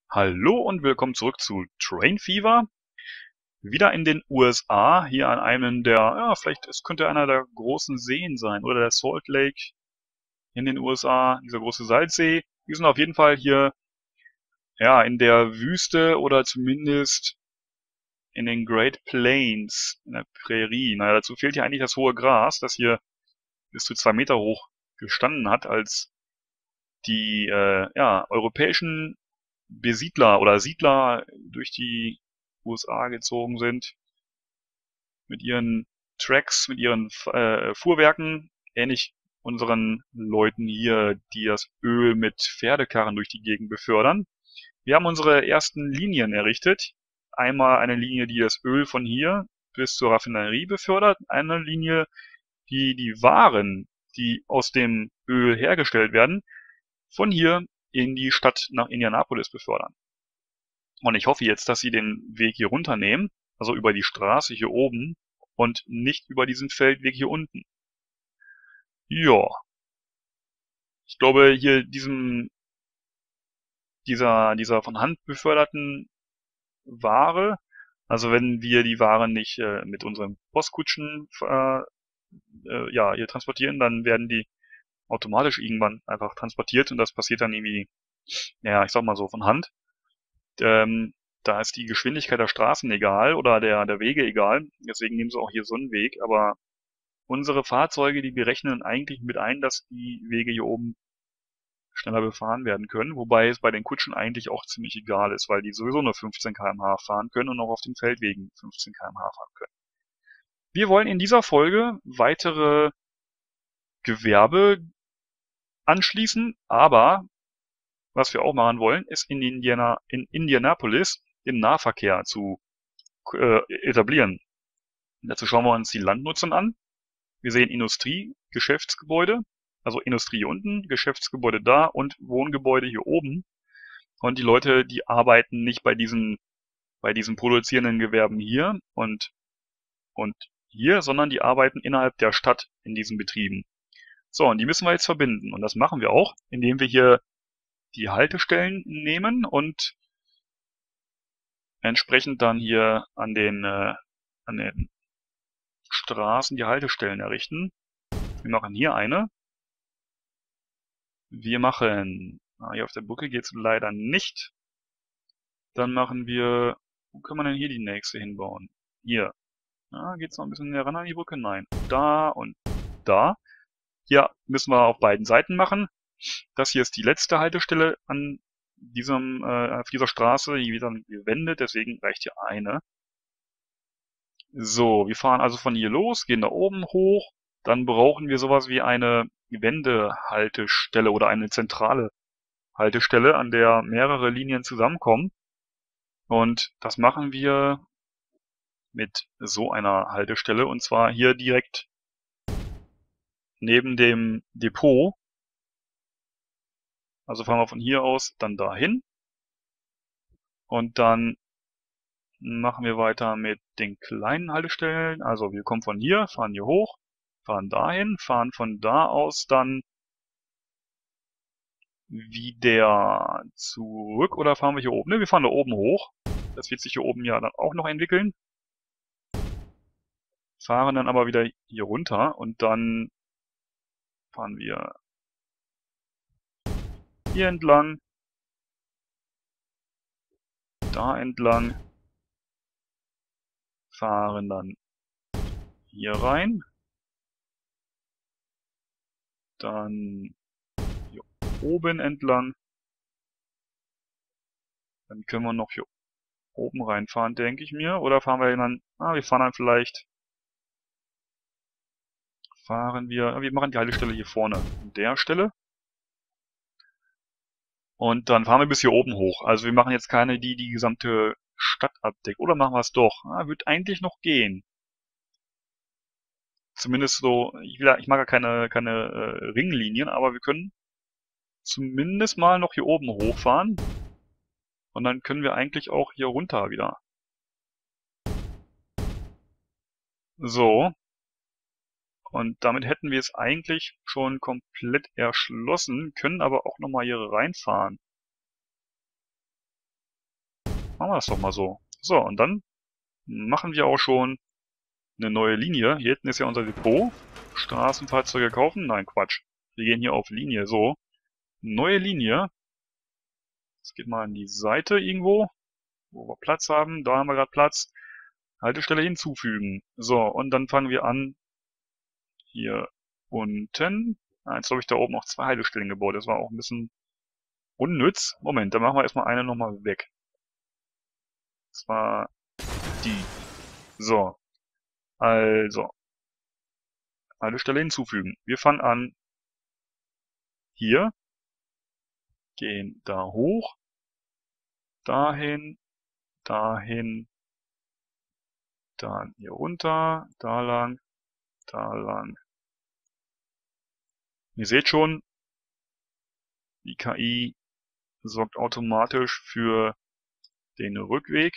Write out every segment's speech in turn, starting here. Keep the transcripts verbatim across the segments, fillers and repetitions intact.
Hallo und willkommen zurück zu Train Fever. Wieder in den U S A, hier an einem der, ja, vielleicht, es könnte einer der großen Seen sein, oder der Salt Lake in den U S A, dieser große Salzsee. Wir sind auf jeden Fall hier, ja, in der Wüste oder zumindest in den Great Plains, in der Prärie. Naja, dazu fehlt hier eigentlich das hohe Gras, das hier bis zu zwei Meter hoch gestanden hat, als die, äh, ja, europäischen Besiedler oder Siedler durch die U S A gezogen sind, mit ihren Tracks, mit ihren äh, Fuhrwerken, ähnlich unseren Leuten hier, die das Öl mit Pferdekarren durch die Gegend befördern. Wir haben unsere ersten Linien errichtet. Einmal eine Linie, die das Öl von hier bis zur Raffinerie befördert, eine Linie, die die Waren, die aus dem Öl hergestellt werden, von hier in die Stadt nach Indianapolis befördern. Und ich hoffe jetzt, dass Sie den Weg hier runternehmen, also über die Straße hier oben und nicht über diesen Feldweg hier unten. Ja, ich glaube, hier diesem, dieser, dieser von Hand beförderten Ware, also wenn wir die Ware nicht äh, mit unseren Postkutschen äh, äh, ja, hier transportieren, dann werden die automatisch irgendwann einfach transportiert und das passiert dann irgendwie, ja, ich sag mal so, von Hand. Ähm, da ist die Geschwindigkeit der Straßen egal oder der, der Wege egal. Deswegen nehmen sie auch hier so einen Weg. Aber unsere Fahrzeuge, die berechnen eigentlich mit ein, dass die Wege hier oben schneller befahren werden können. Wobei es bei den Kutschen eigentlich auch ziemlich egal ist, weil die sowieso nur fünfzehn Kilometer pro Stunde fahren können und auch auf den Feldwegen fünfzehn Kilometer pro Stunde fahren können. Wir wollen in dieser Folge weitere Gewerbe anschließen, aber was wir auch machen wollen, ist in, Indiana, in Indianapolis den Nahverkehr zu äh, etablieren. Dazu schauen wir uns die Landnutzung an. Wir sehen Industrie, Geschäftsgebäude, also Industrie hier unten, Geschäftsgebäude da und Wohngebäude hier oben. Und die Leute, die arbeiten nicht bei diesen, bei diesen produzierenden Gewerben hier und, und hier, sondern die arbeiten innerhalb der Stadt in diesen Betrieben. So, und die müssen wir jetzt verbinden. Und das machen wir auch, indem wir hier die Haltestellen nehmen und entsprechend dann hier an den, äh, an den Straßen die Haltestellen errichten. Wir machen hier eine. Wir machen, ah, hier auf der Brücke geht's leider nicht. Dann machen wir, wo können wir denn hier die nächste hinbauen? Hier. Ah, geht's noch ein bisschen näher ran an die Brücke? Nein. Da und da. Hier müssen wir auf beiden Seiten machen. Das hier ist die letzte Haltestelle an diesem, äh, auf dieser Straße. Die wird dann gewendet, deswegen reicht hier eine. So, wir fahren also von hier los, gehen da oben hoch. Dann brauchen wir sowas wie eine Wendehaltestelle oder eine zentrale Haltestelle, an der mehrere Linien zusammenkommen. Und das machen wir mit so einer Haltestelle, und zwar hier direkt neben dem Depot. Also fahren wir von hier aus dann dahin. Und dann machen wir weiter mit den kleinen Haltestellen. Also wir kommen von hier, fahren hier hoch, fahren dahin, fahren von da aus dann wieder zurück, oder fahren wir hier oben? Ne, wir fahren da oben hoch. Das wird sich hier oben ja dann auch noch entwickeln. Fahren dann aber wieder hier runter und dann fahren wir hier entlang, da entlang, fahren dann hier rein, dann hier oben entlang, dann können wir noch hier oben reinfahren, denke ich mir, oder fahren wir dann, ah, wir fahren dann vielleicht, fahren wir, wir machen die Haltestelle hier vorne an der Stelle. Und dann fahren wir bis hier oben hoch. Also wir machen jetzt keine, die die gesamte Stadt abdeckt. Oder machen wir es doch? Ah, wird eigentlich noch gehen. Zumindest so, ich, will, ich mag ja keine, keine äh, Ringlinien, aber wir können zumindest mal noch hier oben hochfahren. Und dann können wir eigentlich auch hier runter wieder. So. Und damit hätten wir es eigentlich schon komplett erschlossen, können aber auch nochmal hier reinfahren. Machen wir das doch mal so. So, und dann machen wir auch schon eine neue Linie. Hier hinten ist ja unser Depot. Straßenfahrzeuge kaufen? Nein, Quatsch. Wir gehen hier auf Linie. So. Neue Linie. Das geht mal an die Seite irgendwo, wo wir Platz haben. Da haben wir gerade Platz. Haltestelle hinzufügen. So, und dann fangen wir an. Hier unten. Ah, jetzt habe ich da oben auch zwei Haltestellen gebaut. Das war auch ein bisschen unnütz. Moment, dann machen wir erstmal eine nochmal weg. Das war die. So. Also. Haltestelle hinzufügen. Wir fangen an. Hier. Gehen da hoch. Dahin. Dahin. Dann hier runter. Da lang. Da lang. Ihr seht schon, die K I sorgt automatisch für den Rückweg.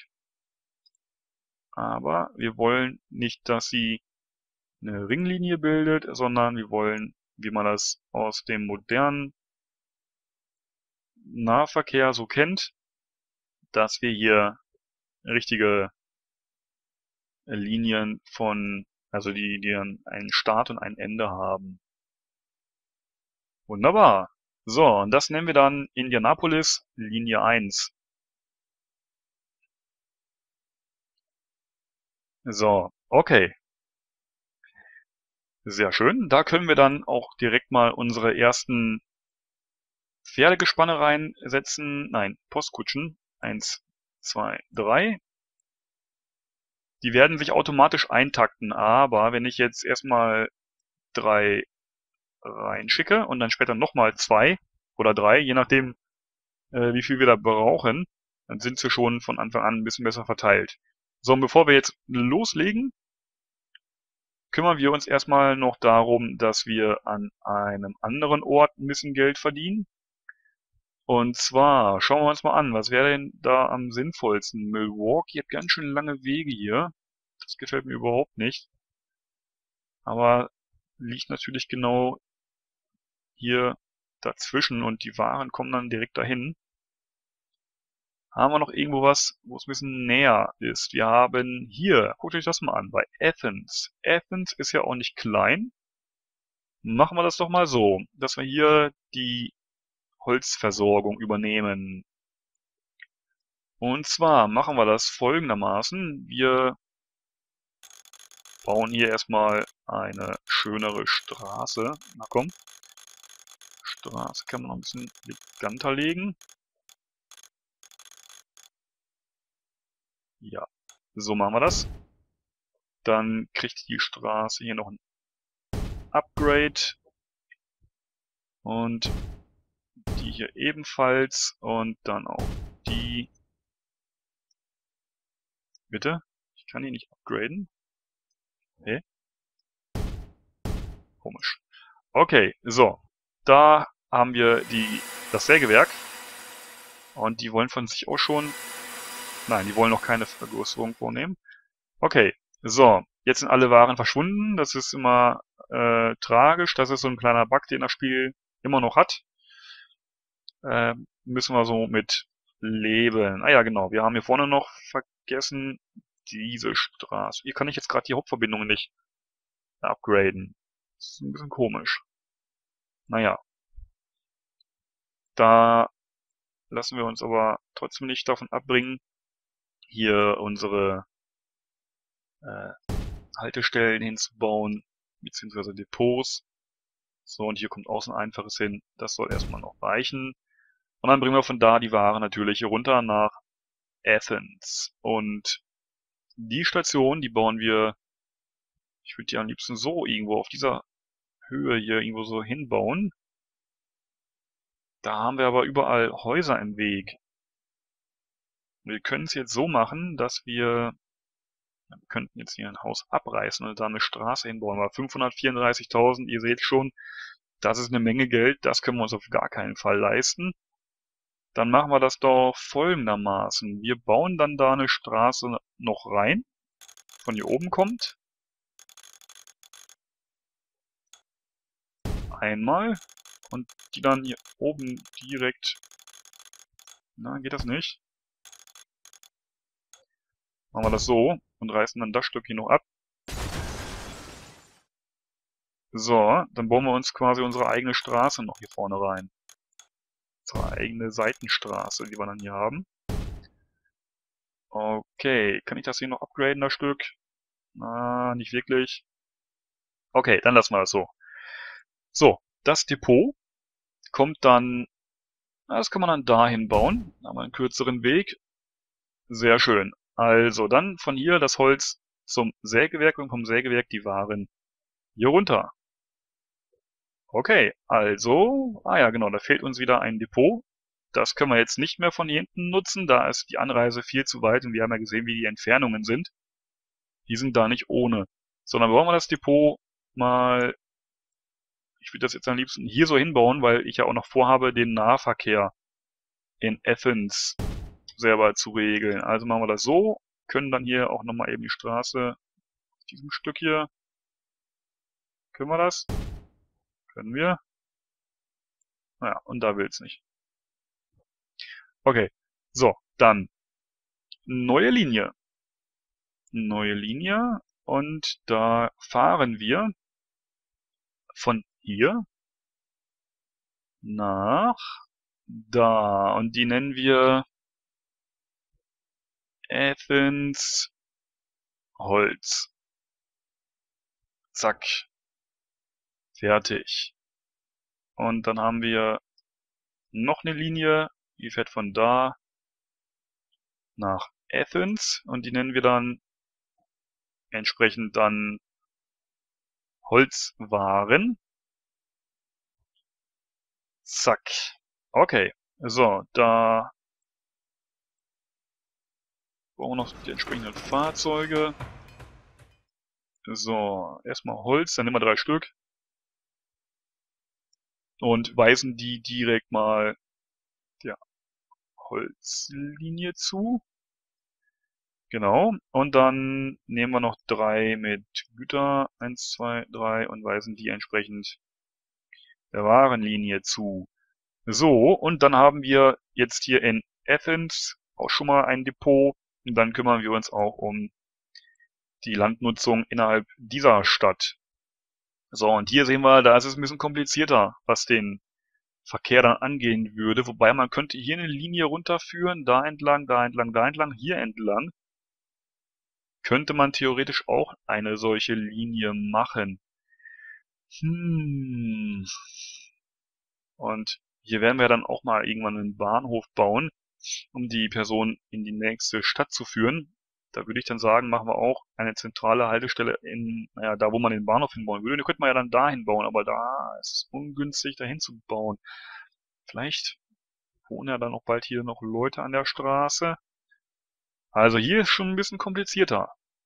Aber wir wollen nicht, dass sie eine Ringlinie bildet, sondern wir wollen, wie man das aus dem modernen Nahverkehr so kennt, dass wir hier richtige Linien von, also die, die dann einen Start und ein Ende haben. Wunderbar. So, und das nennen wir dann Indianapolis Linie eins. So, okay. Sehr schön. Da können wir dann auch direkt mal unsere ersten Pferdegespanne reinsetzen. Nein, Postkutschen. Eins, zwei, drei. Die werden sich automatisch eintakten, aber wenn ich jetzt erstmal drei reinschicke und dann später nochmal zwei oder drei, je nachdem, äh, wie viel wir da brauchen, dann sind sie schon von Anfang an ein bisschen besser verteilt. So, und bevor wir jetzt loslegen, kümmern wir uns erstmal noch darum, dass wir an einem anderen Ort ein bisschen Geld verdienen. Und zwar, schauen wir uns mal an, was wäre denn da am sinnvollsten? Milwaukee hat ganz schön lange Wege hier. Das gefällt mir überhaupt nicht. Aber liegt natürlich genau hier dazwischen und die Waren kommen dann direkt dahin. Haben wir noch irgendwo was, wo es ein bisschen näher ist? Wir haben hier, guckt euch das mal an, bei Athens. Athens ist ja auch nicht klein. Machen wir das doch mal so, dass wir hier die Holzversorgung übernehmen. Und zwar machen wir das folgendermaßen. Wir bauen hier erstmal eine schönere Straße. Na komm. Straße kann man noch ein bisschen eleganter legen. Ja, so machen wir das. Dann kriegt die Straße hier noch ein Upgrade. Und die hier ebenfalls. Und dann auch die. Bitte? Ich kann die nicht upgraden. Hä? Komisch. Okay, so. Da haben wir die, das Sägewerk. Und die wollen von sich auch schon... Nein, die wollen noch keine Vergrößerung vornehmen. Okay, so. Jetzt sind alle Waren verschwunden. Das ist immer äh, tragisch. Das ist so ein kleiner Bug, den das Spiel immer noch hat. Äh, müssen wir so mit leben. Ah ja, genau. Wir haben hier vorne noch vergessen, diese Straße. Hier kann ich jetzt gerade die Hauptverbindungen nicht upgraden. Das ist ein bisschen komisch. Naja. Da lassen wir uns aber trotzdem nicht davon abbringen, hier unsere äh, Haltestellen hinzubauen, beziehungsweise Depots. So, und hier kommt außen einfaches hin. Das soll erstmal noch reichen. Und dann bringen wir von da die Ware natürlich hier runter nach Athens. Und die Station, die bauen wir, ich würde die am liebsten so irgendwo auf dieser Höhe hier irgendwo so hinbauen. Da haben wir aber überall Häuser im Weg. Wir können es jetzt so machen, dass wir, wir könnten jetzt hier ein Haus abreißen und da eine Straße hinbauen. Aber fünfhundertvierunddreißigtausend, ihr seht schon, das ist eine Menge Geld, das können wir uns auf gar keinen Fall leisten. Dann machen wir das doch folgendermaßen. Wir bauen dann da eine Straße noch rein, von hier oben kommt. Einmal. Und die dann hier oben direkt... Na, geht das nicht? Machen wir das so und reißen dann das Stück hier noch ab. So, dann bauen wir uns quasi unsere eigene Straße noch hier vorne rein. Unsere eigene Seitenstraße, die wir dann hier haben. Okay, kann ich das hier noch upgraden, das Stück? Na, nicht wirklich. Okay, dann lassen wir das so. So, das Depot kommt dann, das kann man dann dahin bauen. Da haben wir einen kürzeren Weg. Sehr schön. Also dann von hier das Holz zum Sägewerk und vom Sägewerk die Waren hier runter. Okay, also, ah ja genau, da fehlt uns wieder ein Depot. Das können wir jetzt nicht mehr von hier hinten nutzen, da ist die Anreise viel zu weit und wir haben ja gesehen, wie die Entfernungen sind. Die sind da nicht ohne. Sondern wollen wir das Depot mal, ich würde das jetzt am liebsten hier so hinbauen, weil ich ja auch noch vorhabe, den Nahverkehr in Athens selber zu regeln. Also machen wir das so, können dann hier auch nochmal eben die Straße, auf diesem Stück hier, können wir das? Können wir? Naja, und da will's nicht. Okay, so, dann neue Linie. Neue Linie und da fahren wir von hier nach da und die nennen wir Athens Holz. Zack. Fertig. Und dann haben wir noch eine Linie, die fährt von da nach Athens und die nennen wir dann entsprechend dann Holzwaren. Zack. Okay. So, da brauchen wir noch die entsprechenden Fahrzeuge. So, erstmal Holz, dann nehmen wir drei Stück. Und weisen die direkt mal der Holzlinie zu. Genau. Und dann nehmen wir noch drei mit Güter. Eins, zwei, drei und weisen die entsprechend der Warenlinie zu. So, und dann haben wir jetzt hier in Athens auch schon mal ein Depot. Und dann kümmern wir uns auch um die Landnutzung innerhalb dieser Stadt. So, und hier sehen wir, da ist es ein bisschen komplizierter, was den Verkehr dann angehen würde. Wobei man könnte hier eine Linie runterführen, da entlang, da entlang, da entlang, hier entlang. Könnte man theoretisch auch eine solche Linie machen. Hm. Und hier werden wir dann auch mal irgendwann einen Bahnhof bauen, um die Person in die nächste Stadt zu führen. Da würde ich dann sagen, machen wir auch eine zentrale Haltestelle in, naja, da wo man den Bahnhof hinbauen würde. Den könnte man ja dann dahin bauen, aber da ist es ungünstig, dahin zu bauen. Vielleicht wohnen ja dann auch bald hier noch Leute an der Straße. Also hier ist schon ein bisschen komplizierter.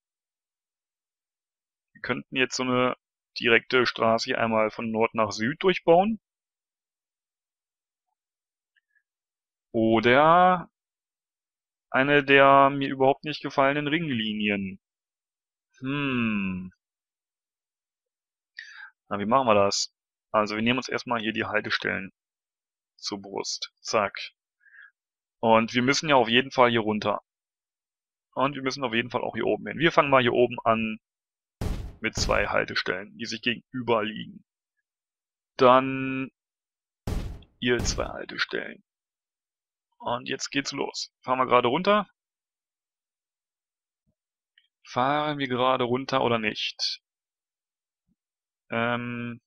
Wir könnten jetzt so eine direkte Straße hier einmal von Nord nach Süd durchbauen. Oder eine der mir überhaupt nicht gefallenen Ringlinien. Hm. Na, wie machen wir das? Also wir nehmen uns erstmal hier die Haltestellen zur Brust. Zack. Und wir müssen ja auf jeden Fall hier runter. Und wir müssen auf jeden Fall auch hier oben hin. Wir fangen mal hier oben an mit zwei Haltestellen, die sich gegenüber liegen. Dann hier zwei Haltestellen. Und jetzt geht's los. Fahren wir gerade runter? Fahren wir gerade runter oder nicht? Ähm,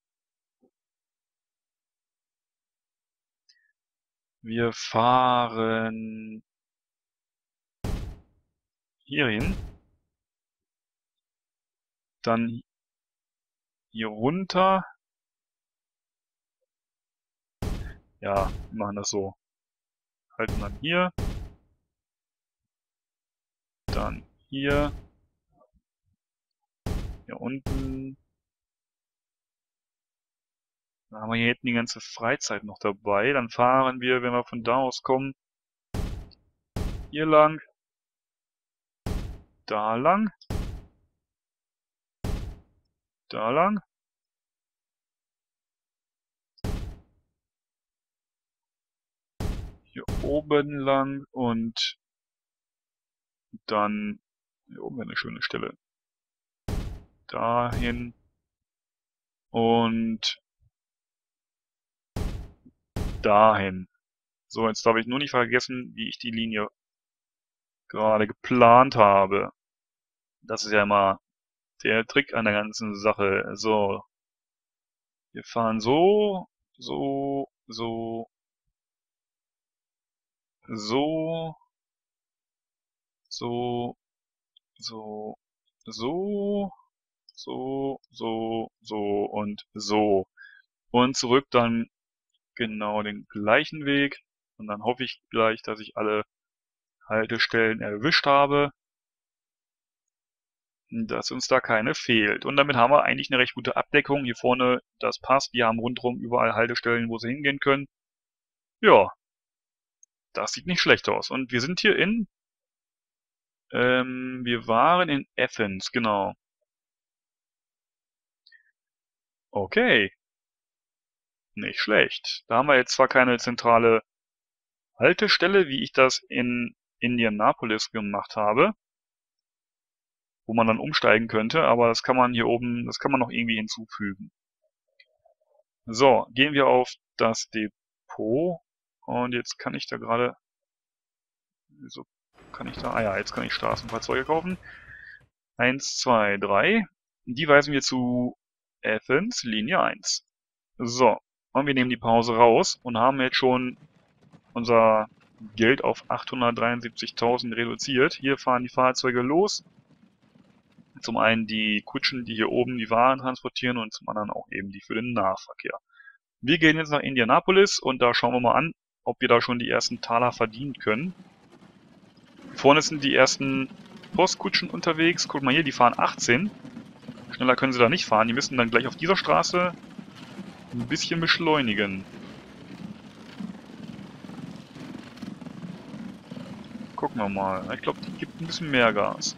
wir fahren hier hin. Dann hier runter. Ja, wir machen das so. Halten dann hier. Dann hier. Hier unten. Dann haben wir hier hinten die ganze Freizeit noch dabei. Dann fahren wir, wenn wir von da aus kommen, hier lang. Da lang. Da lang. Hier oben lang und dann Hier oben wäre eine schöne Stelle. Dahin. Und dahin. So, jetzt darf ich nur nicht vergessen, wie ich die Linie gerade geplant habe. Das ist ja immer der Trick an der ganzen Sache. So. Wir fahren so, so, so, so, so, so, so, so, so, so und so. Und zurück dann genau den gleichen Weg. Und dann hoffe ich gleich, dass ich alle Haltestellen erwischt habe, dass uns da keine fehlt. Und damit haben wir eigentlich eine recht gute Abdeckung. Hier vorne, das passt. Wir haben rundherum überall Haltestellen, wo sie hingehen können. Ja, das sieht nicht schlecht aus. Und wir sind hier in... Ähm, wir waren in Athens, genau. Okay. Nicht schlecht. Da haben wir jetzt zwar keine zentrale Haltestelle, wie ich das in Indianapolis gemacht habe, wo man dann umsteigen könnte, aber das kann man hier oben, das kann man noch irgendwie hinzufügen. So, gehen wir auf das Depot und jetzt kann ich da gerade, wieso kann ich da, ah ja, jetzt kann ich Straßenfahrzeuge kaufen. Eins, zwei, drei. Die weisen wir zu Athens, Linie eins. So, und wir nehmen die Pause raus und haben jetzt schon unser Geld auf achthundertdreiundsiebzigtausend reduziert. Hier fahren die Fahrzeuge los. Zum einen die Kutschen, die hier oben die Waren transportieren und zum anderen auch eben die für den Nahverkehr. Wir gehen jetzt nach Indianapolis und da schauen wir mal an, ob wir da schon die ersten Taler verdienen können. Vorne sind die ersten Postkutschen unterwegs. Guck mal hier, die fahren achtzehn. Schneller können sie da nicht fahren. Die müssen dann gleich auf dieser Straße ein bisschen beschleunigen. Gucken wir mal. Ich glaube, die gibt ein bisschen mehr Gas.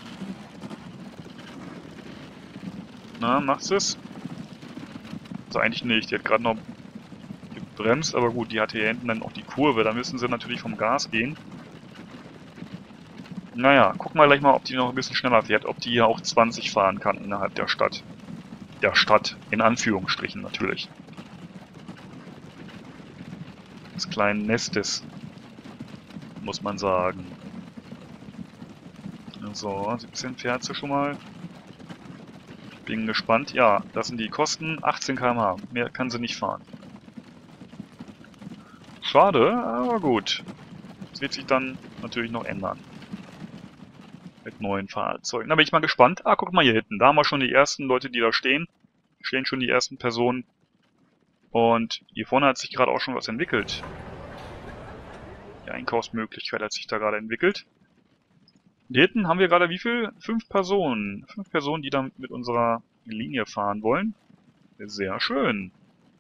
Na, macht's es? Also eigentlich nicht. Die hat gerade noch gebremst, aber gut, die hatte hier hinten dann auch die Kurve. Da müssen sie natürlich vom Gas gehen. Naja, gucken wir gleich mal, ob die noch ein bisschen schneller fährt. Ob die hier auch zwanzig fahren kann innerhalb der Stadt. Der Stadt, in Anführungsstrichen natürlich. Des kleinen Nestes, muss man sagen. So, siebzehn fährt sie schon mal. Bin gespannt. Ja, das sind die Kosten. achtzehn Kilometer pro Stunde. Mehr kann sie nicht fahren. Schade, aber gut. Das wird sich dann natürlich noch ändern. Mit neuen Fahrzeugen. Da bin ich mal gespannt. Ah, guck mal hier hinten. Da haben wir schon die ersten Leute, die da stehen. Da stehen schon die ersten Personen. Und hier vorne hat sich gerade auch schon was entwickelt. Die Einkaufsmöglichkeit hat sich da gerade entwickelt. Hier hinten haben wir gerade wie viel? Fünf Personen. Fünf Personen, die dann mit unserer Linie fahren wollen. Sehr schön.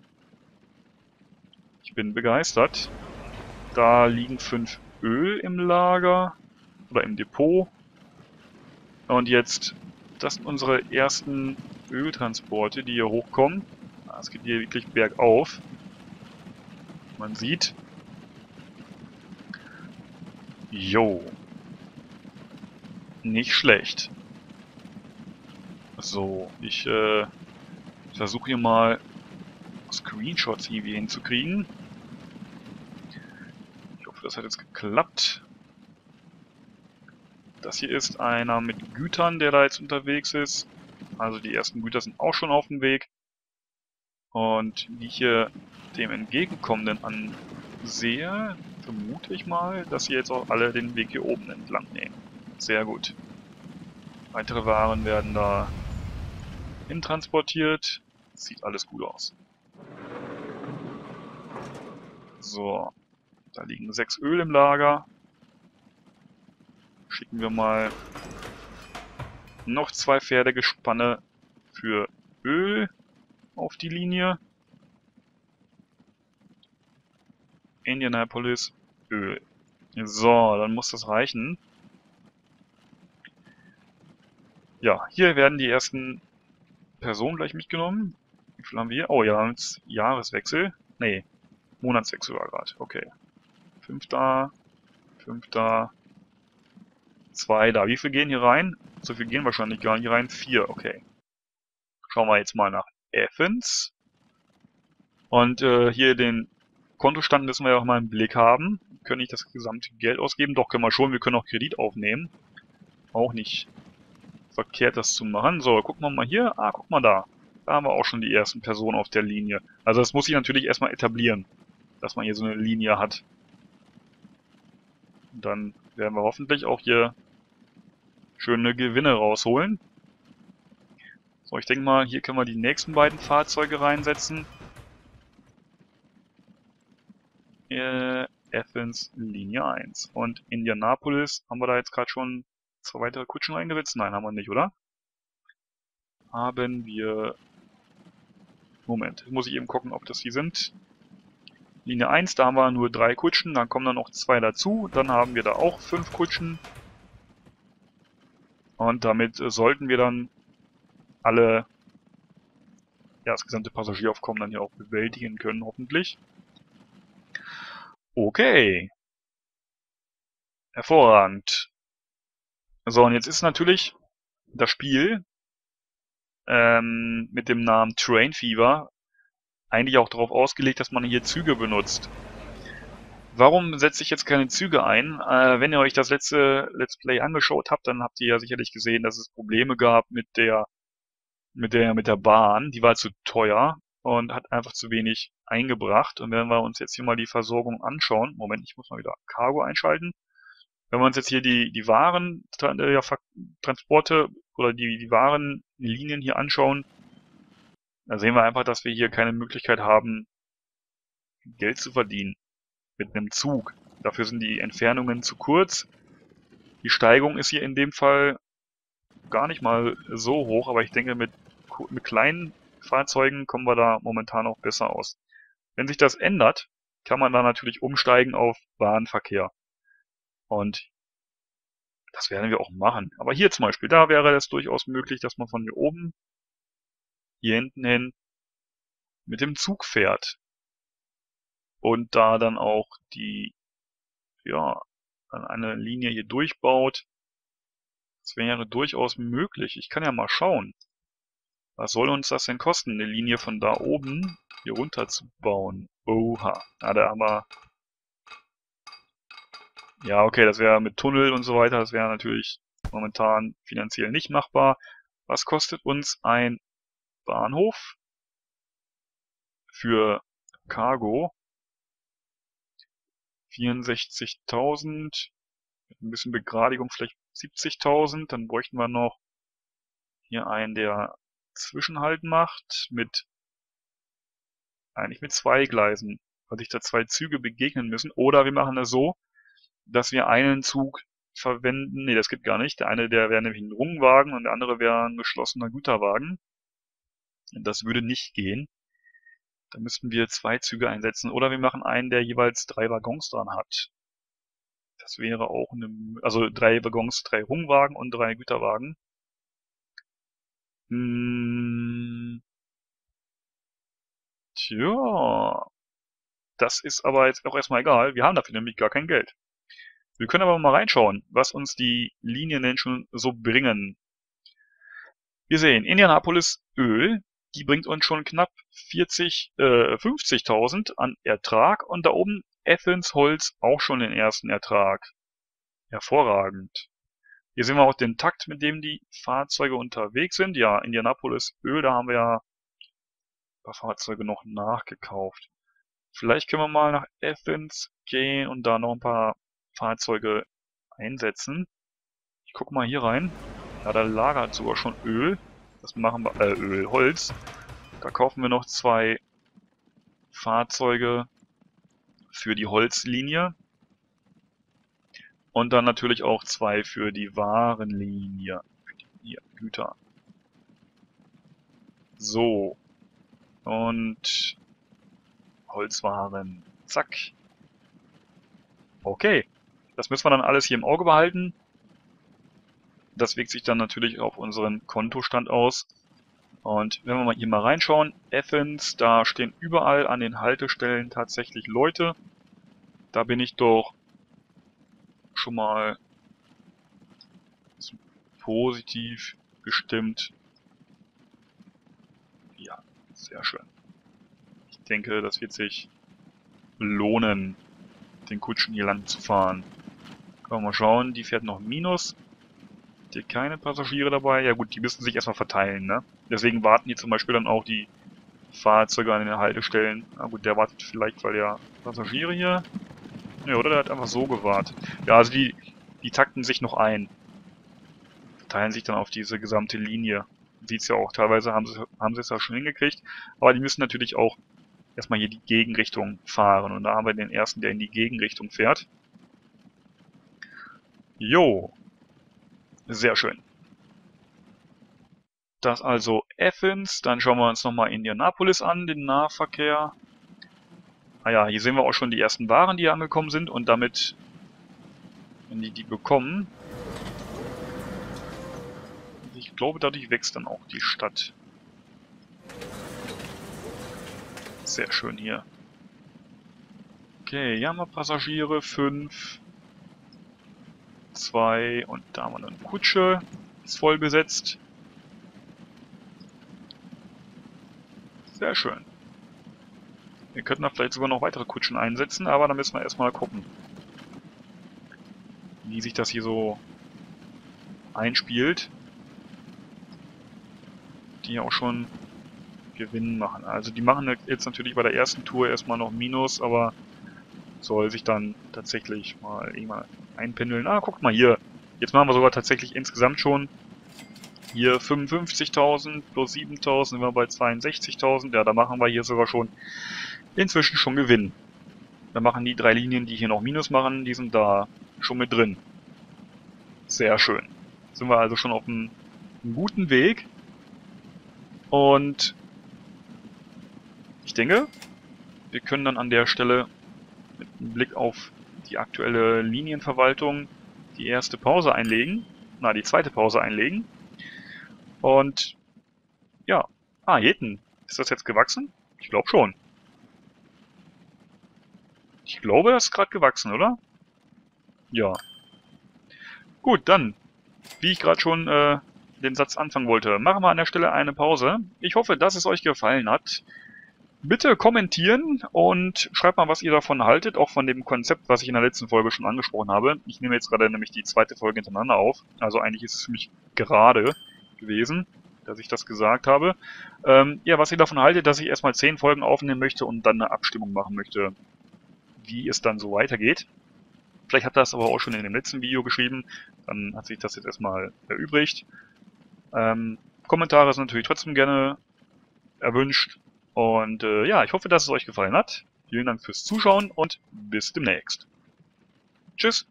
Ich bin begeistert. Da liegen fünf Öl im Lager. Oder im Depot. Und jetzt, das sind unsere ersten Öltransporte, die hier hochkommen. Es geht hier wirklich bergauf. Man sieht. Jo. Nicht schlecht. So, ich äh, versuche hier mal Screenshots irgendwie hinzukriegen. Ich hoffe, das hat jetzt geklappt. Das hier ist einer mit Gütern, der da jetzt unterwegs ist. Also die ersten Güter sind auch schon auf dem Weg. Und wie ich hier dem Entgegenkommenden ansehe, vermute ich mal, dass sie jetzt auch alle den Weg hier oben entlang nehmen. Sehr gut. Weitere Waren werden da hin transportiert. Sieht alles gut aus. So, da liegen sechs Öl im Lager. Schicken wir mal noch zwei Pferdegespanne für Öl auf die Linie. Indianapolis, Öl. So, dann muss das reichen. Ja, hier werden die ersten Personen gleich mitgenommen. Wie viel haben wir? Oh, ja, wir haben jetzt Jahreswechsel. Nee, Monatswechsel war gerade. Okay. Fünf da, fünf da, Zwei da. Wie viel gehen hier rein? So viel gehen wahrscheinlich gar nicht rein. Vier, okay. Schauen wir jetzt mal nach Athens. Und äh, hier den Kontostand müssen wir ja auch mal im Blick haben. Können nicht das gesamte Geld ausgeben? Doch, können wir schon. Wir können auch Kredit aufnehmen. Auch nicht verkehrt, das zu machen. So, gucken wir mal hier. Ah, guck mal da. Da haben wir auch schon die ersten Personen auf der Linie. Also das muss sich natürlich erstmal etablieren, dass man hier so eine Linie hat. Und dann werden wir hoffentlich auch hier schöne Gewinne rausholen. So, ich denke mal, hier können wir die nächsten beiden Fahrzeuge reinsetzen. Äh, Athens Linie eins. Und Indianapolis, haben wir da jetzt gerade schon zwei weitere Kutschen reingesetzt? Nein, haben wir nicht, oder? Haben wir... Moment, muss ich eben gucken, ob das die sind. Linie eins, da haben wir nur drei Kutschen, dann kommen dann noch zwei dazu. Dann haben wir da auch fünf Kutschen. Und damit äh, sollten wir dann alle, ja, das gesamte Passagieraufkommen dann hier auch bewältigen können, hoffentlich. Okay. Hervorragend. So, und jetzt ist natürlich das Spiel ähm, mit dem Namen Train Fever eigentlich auch darauf ausgelegt, dass man hier Züge benutzt. Warum setze ich jetzt keine Züge ein? Äh, wenn ihr euch das letzte Let's Play angeschaut habt, dann habt ihr ja sicherlich gesehen, dass es Probleme gab mit der mit der mit der Bahn. Die war zu teuer und hat einfach zu wenig eingebracht. Und wenn wir uns jetzt hier mal die Versorgung anschauen, Moment, ich muss mal wieder Cargo einschalten. Wenn wir uns jetzt hier die die Waren äh, ja, Transporte oder die die Warenlinien hier anschauen, dann sehen wir einfach, dass wir hier keine Möglichkeit haben, Geld zu verdienen mit einem Zug. Dafür sind die Entfernungen zu kurz. Die Steigung ist hier in dem Fall gar nicht mal so hoch, aber ich denke, mit, mit kleinen Fahrzeugen kommen wir da momentan auch besser aus. Wenn sich das ändert, kann man da natürlich umsteigen auf Bahnverkehr. Und das werden wir auch machen. Aber hier zum Beispiel, da wäre es durchaus möglich, dass man von hier oben, hier hinten hin, mit dem Zug fährt. Und da dann auch die, ja, dann eine Linie hier durchbaut. Das wäre durchaus möglich. Ich kann ja mal schauen. Was soll uns das denn kosten, eine Linie von da oben hier runter zu bauen? Oha. Ja, da haben wir... Ja, okay, das wäre mit Tunnel und so weiter, das wäre natürlich momentan finanziell nicht machbar. Was kostet uns ein Bahnhof für Cargo? vierundsechzigtausend. Mit ein bisschen Begradigung vielleicht siebzigtausend. Dann bräuchten wir noch hier einen, der Zwischenhalt macht, mit eigentlich mit zwei Gleisen, weil sich da zwei Züge begegnen müssen. Oder wir machen das so, dass wir einen Zug verwenden. Nee, das geht gar nicht. Der eine, der wäre nämlich ein Rungwagen und der andere wäre ein geschlossener Güterwagen. Das würde nicht gehen. Da müssten wir zwei Züge einsetzen. Oder wir machen einen, der jeweils drei Waggons dran hat. Das wäre auch eine, also drei Waggons, drei Rungwagen und drei Güterwagen. Hm. Tja. Das ist aber jetzt auch erstmal egal. Wir haben dafür nämlich gar kein Geld. Wir können aber mal reinschauen, was uns die Linien denn schon so bringen. Wir sehen, Indianapolis Öl, die bringt uns schon knapp vierzig, äh, fünfzigtausend an Ertrag und da oben Athens Holz auch schon den ersten Ertrag. Hervorragend. Hier sehen wir auch den Takt, mit dem die Fahrzeuge unterwegs sind. Ja, Indianapolis Öl, da haben wir ja ein paar Fahrzeuge noch nachgekauft. Vielleicht können wir mal nach Athens gehen und da noch ein paar Fahrzeuge einsetzen. Ich gucke mal hier rein. Ja, da lagert sogar schon Öl. Das machen wir, äh, Öl, Holz. Da kaufen wir noch zwei Fahrzeuge für die Holzlinie. Und dann natürlich auch zwei für die Warenlinie. Hier, Güter. So. Und Holzwaren. Zack. Okay. Das müssen wir dann alles hier im Auge behalten. Das wirkt sich dann natürlich auf unseren Kontostand aus. Und wenn wir mal hier mal reinschauen, Athens, da stehen überall an den Haltestellen tatsächlich Leute. Da bin ich doch schon mal positiv gestimmt. Ja, sehr schön. Ich denke, das wird sich lohnen, den Kutschen hier lang zu fahren. Können wir mal schauen, die fährt noch Minus. Die hat keine Passagiere dabei. Ja gut, die müssen sich erstmal verteilen, ne? Deswegen warten hier zum Beispiel dann auch die Fahrzeuge an den Haltestellen. Na gut, der wartet vielleicht, weil ja Passagiere hier... Ja, oder der hat einfach so gewartet. Ja, also die, die takten sich noch ein. Verteilen sich dann auf diese gesamte Linie. Sieht's ja auch, teilweise haben sie, haben sie es ja schon hingekriegt. Aber die müssen natürlich auch erstmal hier die Gegenrichtung fahren. Und da haben wir den ersten, der in die Gegenrichtung fährt. Jo. Sehr schön. Das also Athens. Dann schauen wir uns nochmal Indianapolis an, den Nahverkehr. Ah ja, hier sehen wir auch schon die ersten Waren, die hier angekommen sind. Und damit, wenn die die bekommen, ich glaube, dadurch wächst dann auch die Stadt. Sehr schön hier. Okay, hier haben wir Passagiere, fünf. Zwei und da haben wir eine Kutsche. Ist voll besetzt. Sehr schön. Wir könnten da vielleicht sogar noch weitere Kutschen einsetzen, aber da müssen wir erstmal gucken, wie sich das hier so einspielt. Die auch schon Gewinn machen. Also die machen jetzt natürlich bei der ersten Tour erstmal noch Minus, aber soll sich dann tatsächlich mal irgendwann einpendeln. Ah, guckt mal hier. Jetzt machen wir sogar tatsächlich insgesamt schon hier fünfundfünfzigtausend plus siebentausend, sind wir bei zweiundsechzigtausend. Ja, da machen wir hier sogar schon inzwischen schon Gewinn. Da machen die drei Linien, die hier noch Minus machen, die sind da schon mit drin. Sehr schön. Sind wir also schon auf einem, einem guten Weg. Und ich denke, wir können dann an der Stelle mit einem Blick auf die aktuelle Linienverwaltung die erste Pause einlegen. Na, die zweite Pause einlegen. Und ja, ah, Jeten. Ist das jetzt gewachsen? Ich glaube schon. Ich glaube, das ist gerade gewachsen, oder? Ja. Gut, dann, wie ich gerade schon äh, den Satz anfangen wollte, machen wir an der Stelle eine Pause. Ich hoffe, dass es euch gefallen hat. Bitte kommentieren und schreibt mal, was ihr davon haltet, auch von dem Konzept, was ich in der letzten Folge schon angesprochen habe. Ich nehme jetzt gerade nämlich die zweite Folge hintereinander auf. Also eigentlich ist es für mich gerade gewesen, dass ich das gesagt habe. Ähm, ja, was ihr davon haltet, dass ich erstmal zehn Folgen aufnehmen möchte und dann eine Abstimmung machen möchte, wie es dann so weitergeht. Vielleicht habt ihr das aber auch schon in dem letzten Video geschrieben. Dann hat sich das jetzt erstmal erübrigt. Ähm, Kommentare sind natürlich trotzdem gerne erwünscht. Und äh, ja, ich hoffe, dass es euch gefallen hat. Vielen Dank fürs Zuschauen und bis demnächst. Tschüss!